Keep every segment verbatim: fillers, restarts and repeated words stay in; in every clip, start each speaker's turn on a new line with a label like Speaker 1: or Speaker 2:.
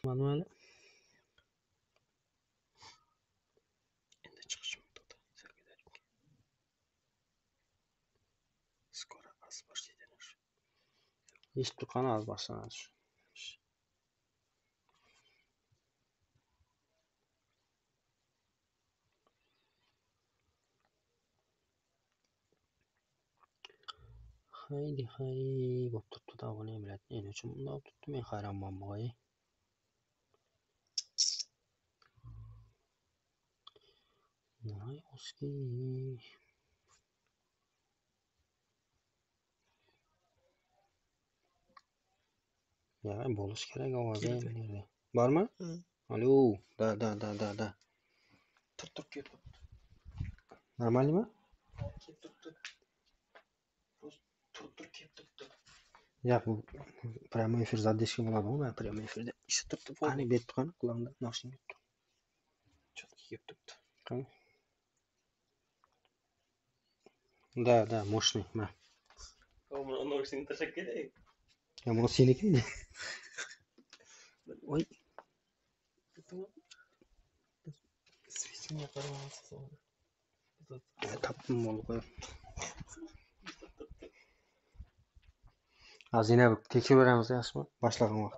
Speaker 1: Chiqmadi hali. Endi chiqishim to'xta. Skoro boshlaydi. Eshitib qana az boshlanadi. Haydi hay, bo'p turibdi da buni bilan. Endi uchun bunday turibdi, men hayronman bo'g'ay. Voy oski. Ya bo'lish kerak ovozi ham berdi. Bormi? Alo, da da da da da. Tur tur ketib. Normalmi? Ketib tur. Tur tur ketib tur. Ya bu прямой эфир задержка bo'ladimi? Men прямой эфирda eshitib turibdi. Qani bet qani qulamda noshing ketdi. Chotki ketib turibdi. Qani. Да, да, мощный, ма. Он он очень ташаккеде. Я могу синики. Ой. Свечение карманса. Я таптым болуп. Азина текшеріп береміз, яшымы? Башлаған уақыт.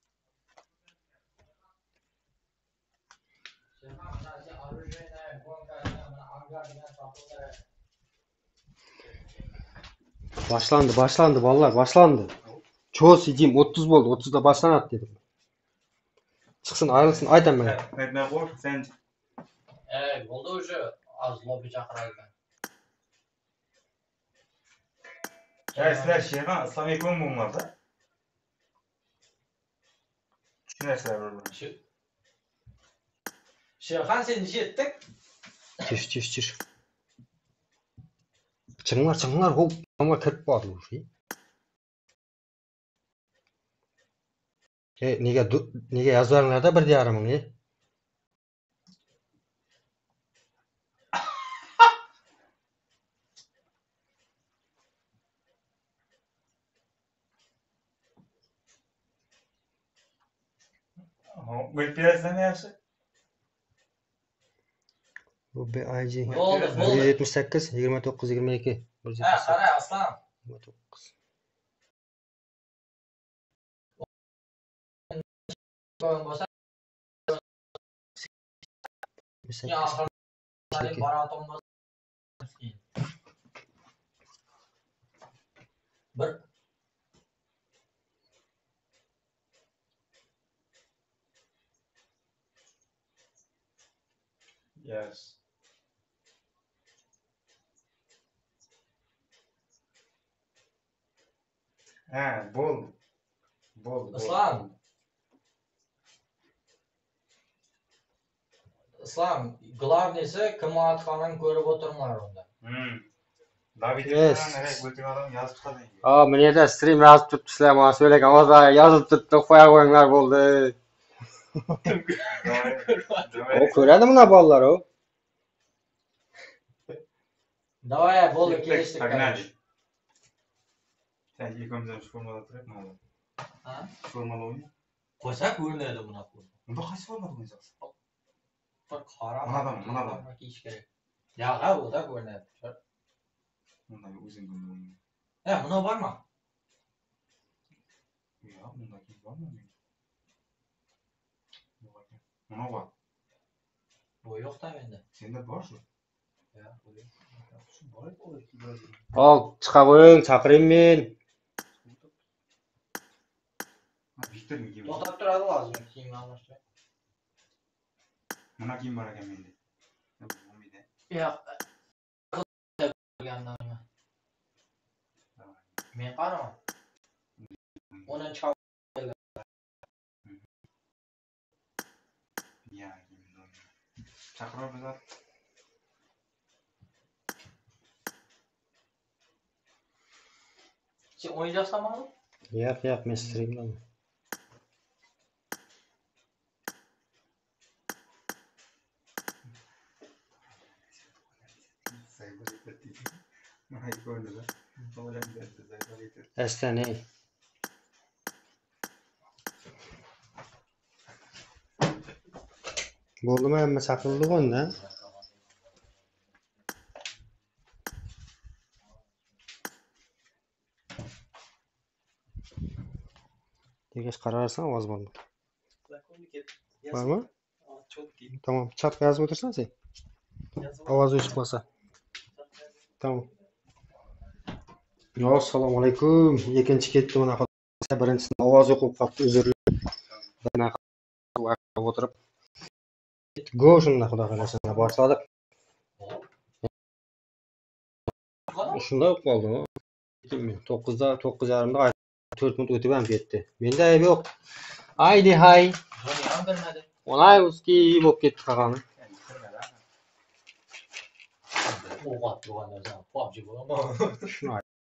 Speaker 1: Başlandı, başlandı vallahi başlandı. Çoğu sicim otuz oldu, otuzda başlanat dedim. Çıksın ayrılsın aydan ben.
Speaker 2: Evet, ne var sen?
Speaker 3: Evet, oldu уже az lobi çakıraydı.
Speaker 2: Evet, sizler şeyden İslam ekonomi bunlarda. Şu nesler var burada?
Speaker 3: Şu Şerhan sen nice ettik?
Speaker 1: Çiş çiş çiş. Çınglar çınglar hop ama kırıp bağlı bu şey. E nega nega yazarlarda bir diyaramın e?
Speaker 2: Bu piyasada ne yaşa?
Speaker 1: Bu B I G
Speaker 3: Oldu,
Speaker 1: bir
Speaker 3: oldu.
Speaker 1: yüz yetmiş sekiz yigirma to'qqiz yigirma ikki bir yüz
Speaker 3: Ha,
Speaker 1: yetmiş sekiz
Speaker 3: qaray aslan.
Speaker 1: yigirma to'qqiz.
Speaker 3: Qo'ying bo'lsa, ya oxirgi baratom bo'lsa. Bir
Speaker 2: Yes. Ha, bol. Bol.
Speaker 3: Islam. Islam, главныйsi qimmatxonani ko'rib o'tiringlar unda.
Speaker 2: Hmm. David
Speaker 1: Yes.
Speaker 2: nereye götürdün adam yazıp çıkardı.
Speaker 1: Aa, bu yerda stream yozib turibsizlar, mana söylegan hozir yozib turibdi, qo'ya qo'yinglar bo'ldi. O ko'radi buna bolalar o.
Speaker 3: Давай, bo'ldi, kelishdik.
Speaker 2: Pogнали. Sen ilk ömrümden şu formada oturup mu aldın?
Speaker 3: Ha?
Speaker 2: Şu formada oynuyor.
Speaker 3: Qo'ysa ko'rinadi bunaqa.
Speaker 2: Bunda qaysi formada oynayacaksın?
Speaker 3: Bir qora.
Speaker 2: Mana adam, mana adam.
Speaker 3: Kiyish kerak. Yo'q, u da ko'rinadi.
Speaker 2: Bunda bir uzun bunda oynuyor.
Speaker 3: Ha, buni bormi?
Speaker 2: Ya bunda kim var mı? Buna var.
Speaker 3: Bu yo'q-da menda.
Speaker 2: Sende var şu.
Speaker 3: Ya, bu yo'q.
Speaker 2: Şu var hep olur ki böyle.
Speaker 1: Ol, chiqa qo'ying, chaqirayım men.
Speaker 2: Bitir mi gibi?
Speaker 3: To'xtab turadi hozir kiyim almashtirib.
Speaker 2: Buna kim var ekan mende? Ya bu olmaydi.
Speaker 3: Yo'q. Men qaraman. Ona chiqib
Speaker 2: Ya kim oynuyor? Çakırıyor bize.
Speaker 3: sen o'ynayapsanmi?
Speaker 1: Yo'q, yo'q, men streamdaman. Estan ey. Bo'ldimi, hamma chaqirildi unda. Degach qararsan, ovoz bormi? Bormi? Tamam, chatga yozib o'tirsan sen. Ovoz o'chib qolsa. Tamam. Yo, assalomu alaykum. Ikkinchi ketdi bunaqa. Birinchisini ovozi yo'qolib qolibdi, uzrli. Bunaqa o'tirib. Go shunda xudo xolasa boshladik. Shunda o'qib qoldim. to'qqizda to'qqiz yarimda to'rt minut o'tib ham ketdi. Menda ayb yo'q. Aydi hay. Onay uski bo'lib ketdi qolgani.
Speaker 3: O'g'at bo'lganlardan P U B G bo'laman.
Speaker 1: Shuni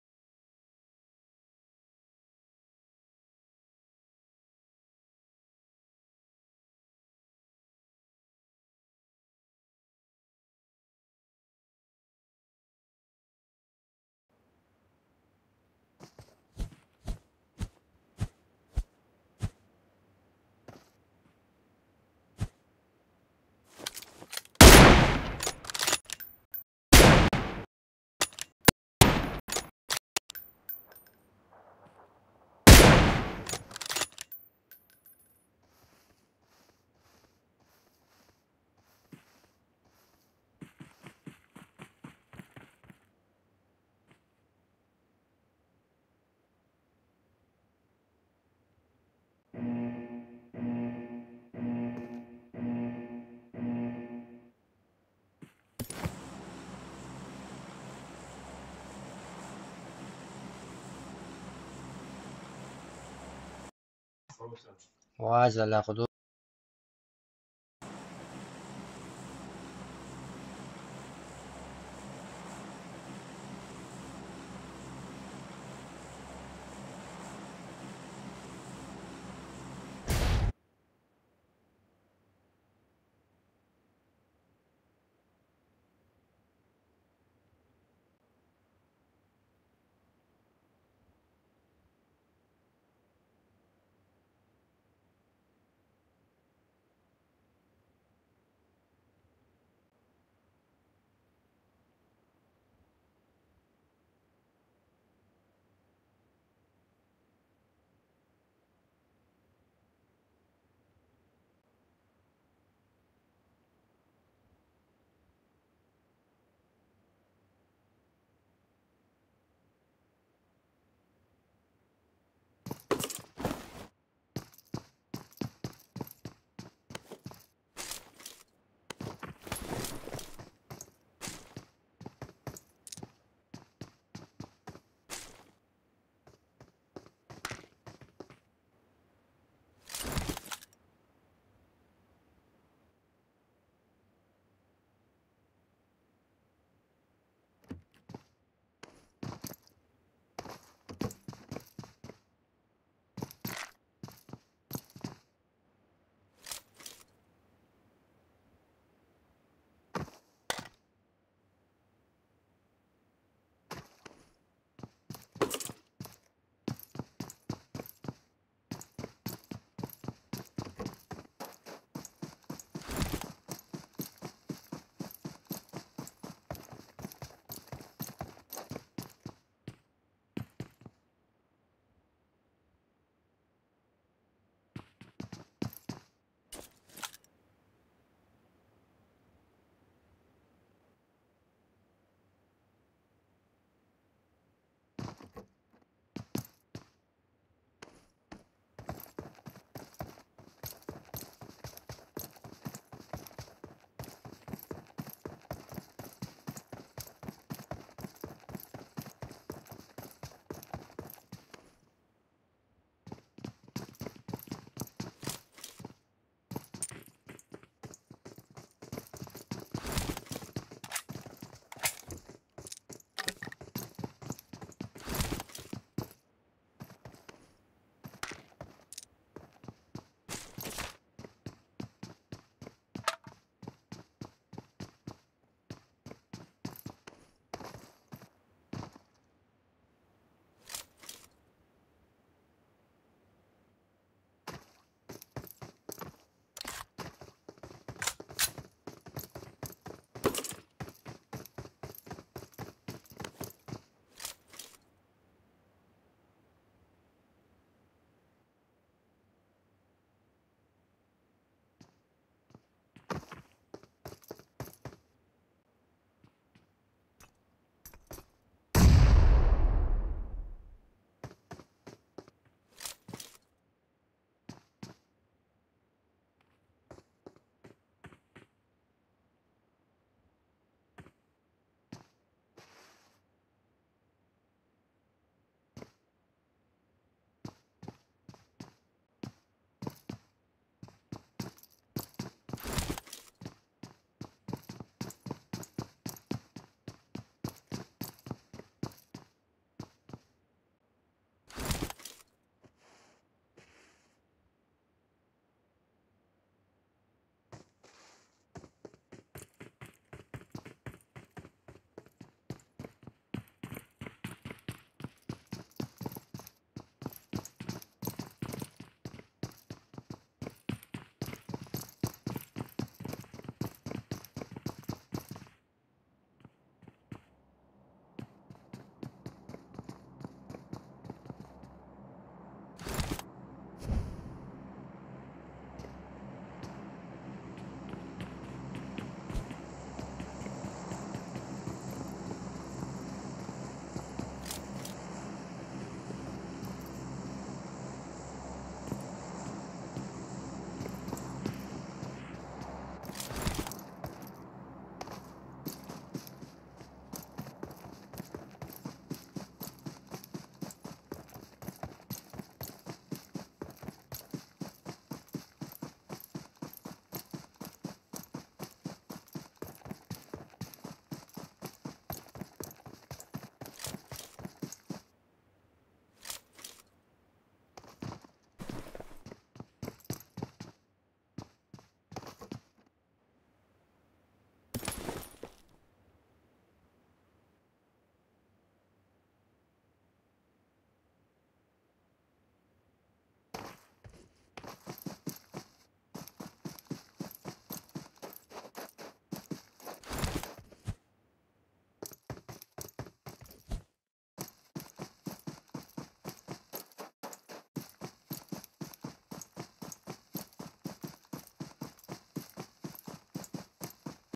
Speaker 1: voy zalla xudo.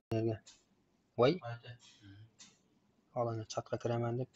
Speaker 1: yerga. Voy,
Speaker 3: Mayli.
Speaker 1: olani chatga kiraman deb.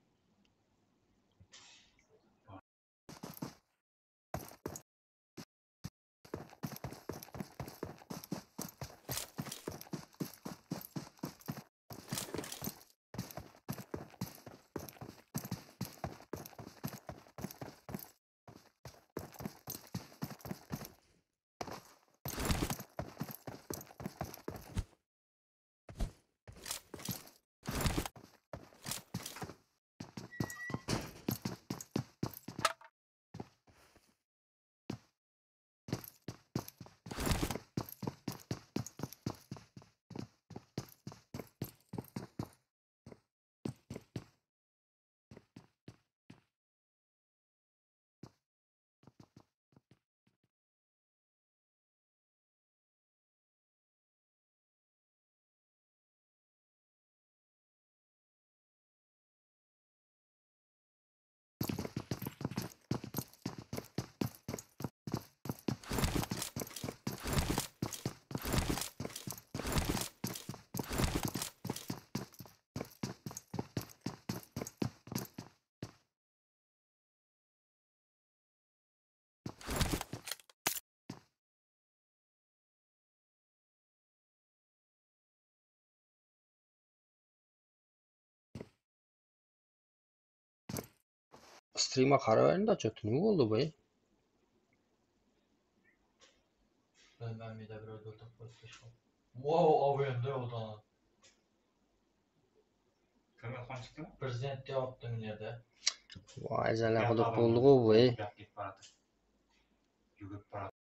Speaker 1: Stream'a qaravering-da, cho'tti nima bo'ldi bu?
Speaker 3: Ben bir de bir öldürdüm. Wow, avuyanda yoldan.
Speaker 2: Kamera xon chiqdimi?
Speaker 3: Prezident deyaptım nerede?
Speaker 1: Voy, jala qilib bo'ldi-ku bu.
Speaker 2: Gap ketib boradi. Yugurib boradi.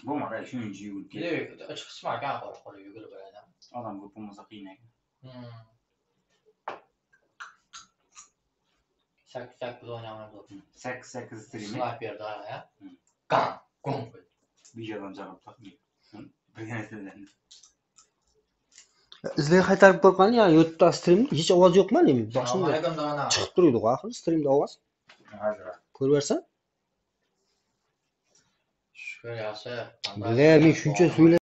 Speaker 2: bo'lmadi shuncha yugurib ketdi.
Speaker 3: ichki qismarkan qora qora yugurib beradi.
Speaker 2: Odam ko'p bo'lmasa qiyin ekan.
Speaker 3: sakkiz sakkiz o'ynaymiz.
Speaker 2: sakkiz sakkiz stream.
Speaker 3: Sniperda ya. Qan, qon.
Speaker 2: Bijadan javob topmay. Birgalardan.
Speaker 1: izlay qaytarib qo'rqani ya YouTube'da stream hech ovoz yo'qmi nim? Boshimda
Speaker 3: Alaykum dona.
Speaker 1: chiqib turadi axir streamda ovoz.
Speaker 2: Hozir.
Speaker 1: Ko'rversan?
Speaker 3: Shukr yaxshi.
Speaker 1: Bilaver men shuncha so'yla